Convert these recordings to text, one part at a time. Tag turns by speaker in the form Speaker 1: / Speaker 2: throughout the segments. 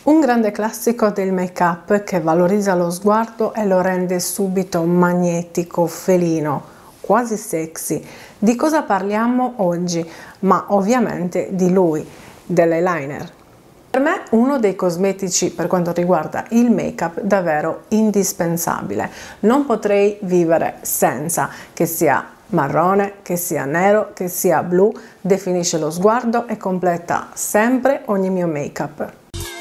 Speaker 1: Un grande classico del make-up che valorizza lo sguardo e lo rende subito magnetico, felino, quasi sexy. Di cosa parliamo oggi? Ma ovviamente di lui, dell'eyeliner. Per me uno dei cosmetici per quanto riguarda il make-up davvero indispensabile. Non potrei vivere senza, che sia marrone, che sia nero, che sia blu, definisce lo sguardo e completa sempre ogni mio make-up.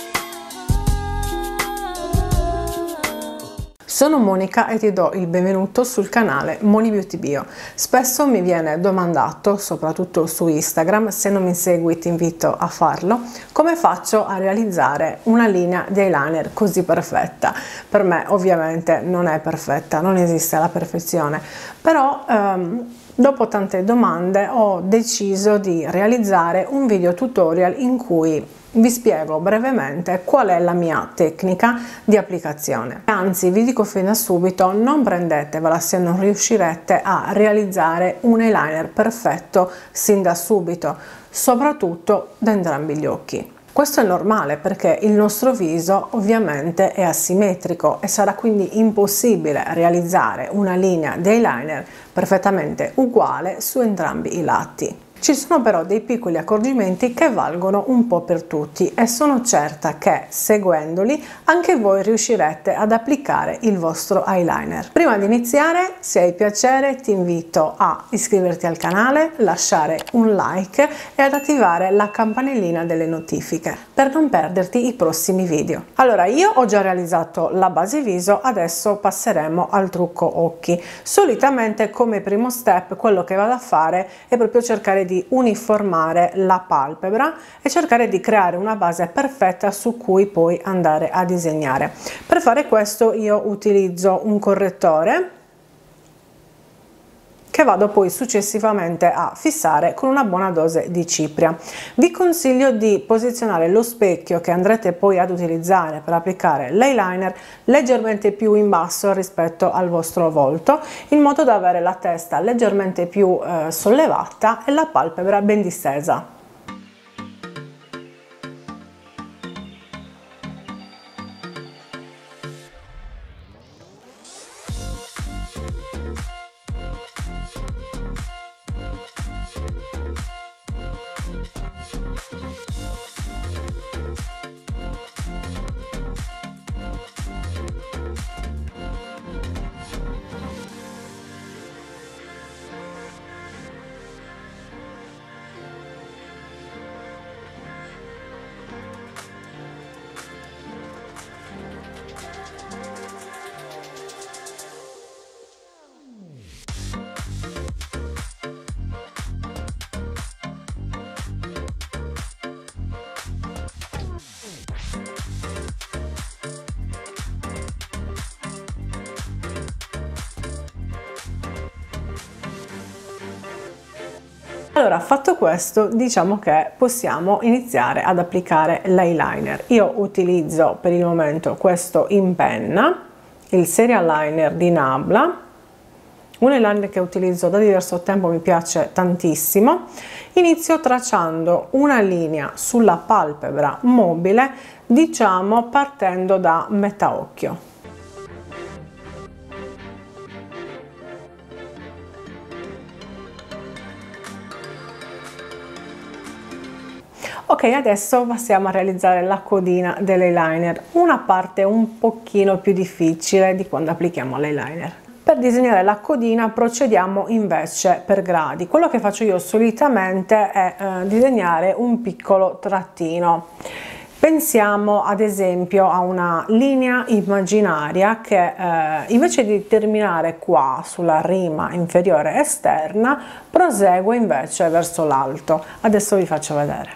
Speaker 1: Sono Monica e ti do il benvenuto sul canale Moni Beauty Bio. Spesso mi viene domandato, soprattutto su Instagram, se non mi segui ti invito a farlo, come faccio a realizzare una linea di eyeliner così perfetta. Per me ovviamente non è perfetta, non esiste la perfezione, però dopo tante domande ho deciso di realizzare un video tutorial in cui vi spiego brevemente qual è la mia tecnica di applicazione. Anzi, vi dico fin da subito, non prendetevela se non riuscirete a realizzare un eyeliner perfetto sin da subito, soprattutto da entrambi gli occhi. Questo è normale perché il nostro viso ovviamente è asimmetrico e sarà quindi impossibile realizzare una linea di eyeliner perfettamente uguale su entrambi i lati. Ci sono però dei piccoli accorgimenti che valgono un po' per tutti e sono certa che seguendoli anche voi riuscirete ad applicare il vostro eyeliner. Prima di iniziare, se hai piacere, ti invito a iscriverti al canale, lasciare un like e ad attivare la campanellina delle notifiche per non perderti i prossimi video. Allora, io ho già realizzato la base viso, adesso passeremo al trucco occhi. Solitamente come primo step quello che vado a fare è proprio cercare di uniformare la palpebra e cercare di creare una base perfetta su cui poi andare a disegnare. Per fare questo io utilizzo un correttore che vado poi successivamente a fissare con una buona dose di cipria. Vi consiglio di posizionare lo specchio che andrete poi ad utilizzare per applicare l'eyeliner leggermente più in basso rispetto al vostro volto, in modo da avere la testa leggermente più sollevata e la palpebra ben distesa. Allora, fatto questo, diciamo che possiamo iniziare ad applicare l'eyeliner. Io utilizzo per il momento questo in penna, il Serial Liner di Nabla, un eyeliner che utilizzo da diverso tempo, mi piace tantissimo. Inizio tracciando una linea sulla palpebra mobile, diciamo partendo da metà occhio. Ok, adesso passiamo a realizzare la codina dell'eyeliner, una parte un pochino più difficile di quando applichiamo l'eyeliner. Per disegnare la codina procediamo invece per gradi. Quello che faccio io solitamente è disegnare un piccolo trattino. Pensiamo ad esempio a una linea immaginaria che invece di terminare qua sulla rima inferiore esterna prosegue invece verso l'alto. Adesso vi faccio vedere.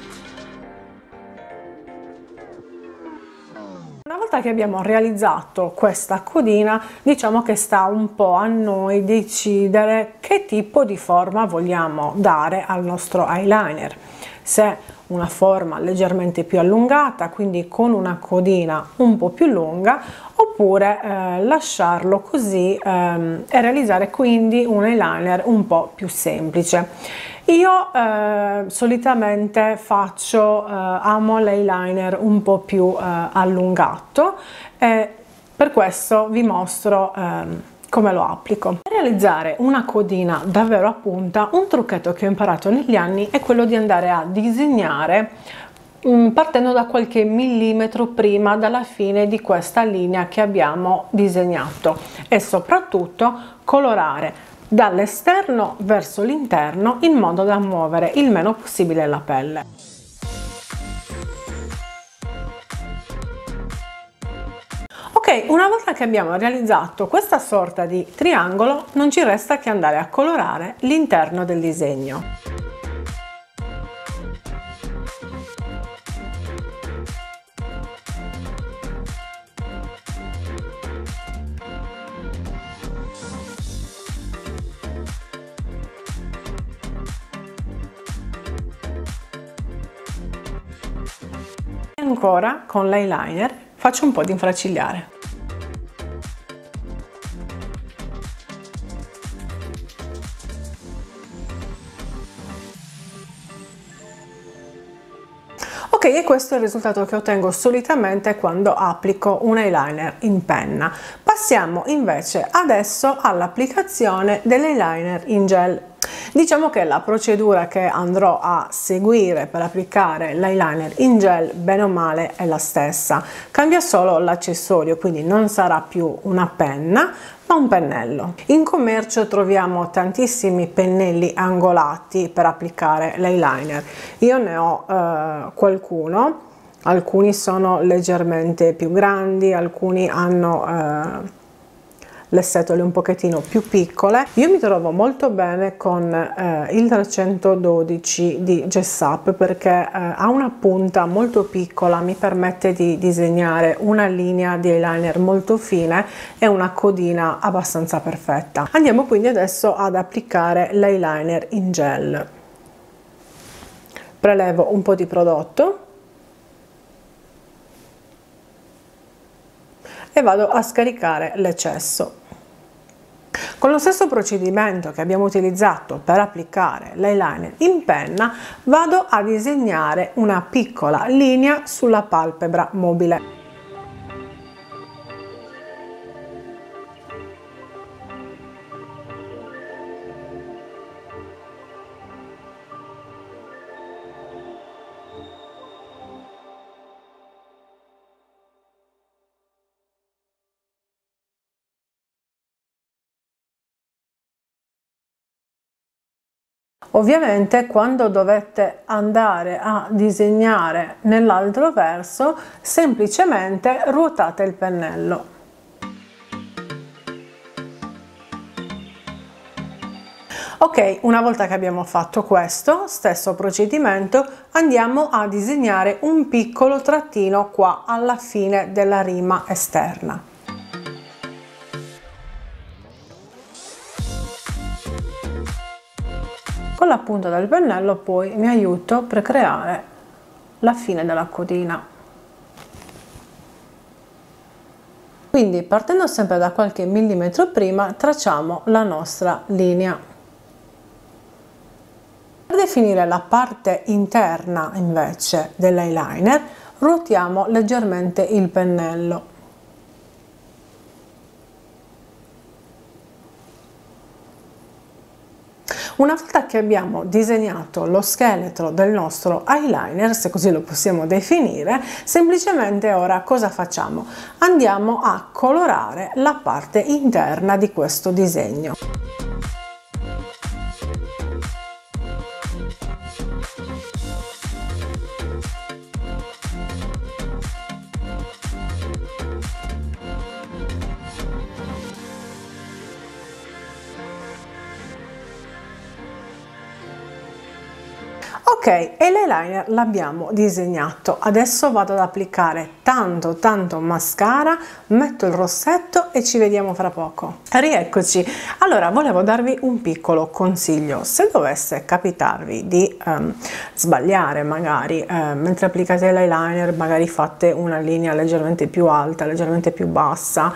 Speaker 1: Una volta che abbiamo realizzato questa codina, diciamo che sta un po' a noi decidere che tipo di forma vogliamo dare al nostro eyeliner. Se una forma leggermente più allungata, quindi con una codina un po' più lunga, oppure lasciarlo così e realizzare quindi un eyeliner un po' più semplice. Io solitamente amo l'eyeliner un po' più allungato, e per questo vi mostro come lo applico. Per realizzare una codina davvero a punta, un trucchetto che ho imparato negli anni è quello di andare a disegnare partendo da qualche millimetro prima dalla fine di questa linea che abbiamo disegnato, e soprattutto colorare dall'esterno verso l'interno in modo da muovere il meno possibile la pelle. Ok, una volta che abbiamo realizzato questa sorta di triangolo, non ci resta che andare a colorare l'interno del disegno. E ancora con l'eyeliner faccio un po' di infracigliare. Ok, e questo è il risultato che ottengo solitamente quando applico un eyeliner in penna. Passiamo invece adesso all'applicazione dell'eyeliner in gel. Diciamo che la procedura che andrò a seguire per applicare l'eyeliner in gel bene o male è la stessa, cambia solo l'accessorio, quindi non sarà più una penna ma un pennello. In commercio troviamo tantissimi pennelli angolati per applicare l'eyeliner. Io ne ho qualcuno, alcuni sono leggermente più grandi, alcuni hanno le setole un pochettino più piccole. Io mi trovo molto bene con il 312 di Jessup perché ha una punta molto piccola, mi permette di disegnare una linea di eyeliner molto fine e una codina abbastanza perfetta. Andiamo quindi adesso ad applicare l'eyeliner in gel. Prelevo un po' di prodotto e vado a scaricare l'eccesso. Con lo stesso procedimento che abbiamo utilizzato per applicare l'eyeliner in penna, vado a disegnare una piccola linea sulla palpebra mobile. Ovviamente quando dovete andare a disegnare nell'altro verso, semplicemente ruotate il pennello. Ok, una volta che abbiamo fatto questo stesso procedimento, andiamo a disegnare un piccolo trattino qua alla fine della rima esterna. Con la punta del pennello poi mi aiuto per creare la fine della codina. Quindi partendo sempre da qualche millimetro prima tracciamo la nostra linea. Per definire la parte interna invece dell'eyeliner ruotiamo leggermente il pennello. Una volta che abbiamo disegnato lo scheletro del nostro eyeliner, se così lo possiamo definire, semplicemente ora cosa facciamo? Andiamo a colorare la parte interna di questo disegno. Ok, e l'eyeliner l'abbiamo disegnato, adesso vado ad applicare tanto mascara, metto il rossetto e ci vediamo fra poco. Rieccoci. Allora, volevo darvi un piccolo consiglio: se dovesse capitarvi di sbagliare magari mentre applicate l'eyeliner, magari fate una linea leggermente più alta, leggermente più bassa,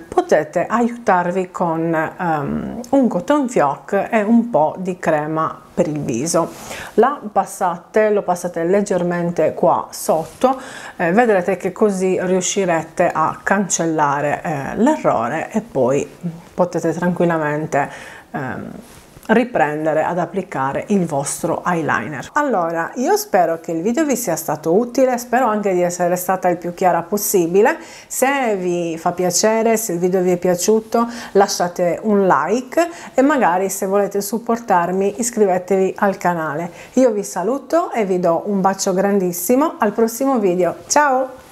Speaker 1: potete aiutarvi con un cotton fioc e un po' di crema per il viso. Lo passate leggermente qua sotto, vedrete che così riuscirete a cancellare l'errore e poi potete tranquillamente riprendere ad applicare il vostro eyeliner. Allora, io spero che il video vi sia stato utile, spero anche di essere stata il più chiara possibile. Se vi fa piacere, se il video vi è piaciuto, lasciate un like e magari, se volete supportarmi, iscrivetevi al canale. Io vi saluto e vi do un bacio grandissimo, al prossimo video, ciao!